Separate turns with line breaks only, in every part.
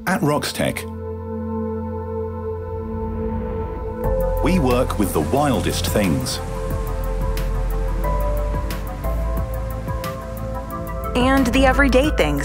At Roxtec, we work with the wildest things.
And the everyday things.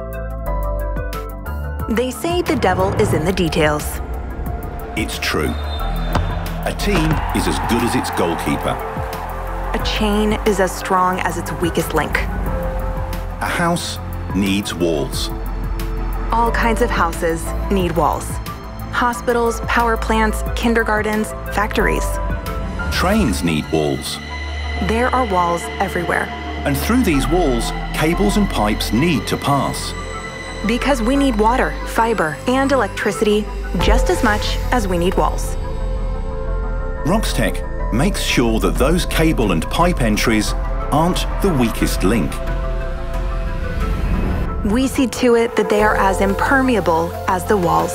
They say the devil is in the details.
It's true. A team is as good as its goalkeeper.
A chain is as strong as its weakest link.
A house needs walls.
All kinds of houses need walls. Hospitals, power plants, kindergartens, factories.
Trains need walls.
There are walls everywhere.
And through these walls, cables and pipes need to pass.
Because we need water, fiber, and electricity just as much as we need walls.
Roxtec makes sure that those cable and pipe entries aren't the weakest link.
We see to it that they are as impermeable as the walls.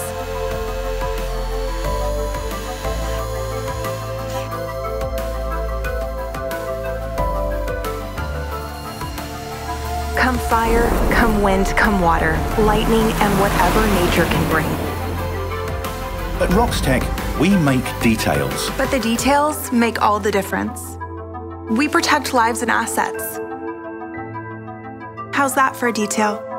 Come fire, come wind, come water, lightning, and whatever nature can bring.
At Roxtec, we make details.
But the details make all the difference. We protect lives and assets. How's that for a detail?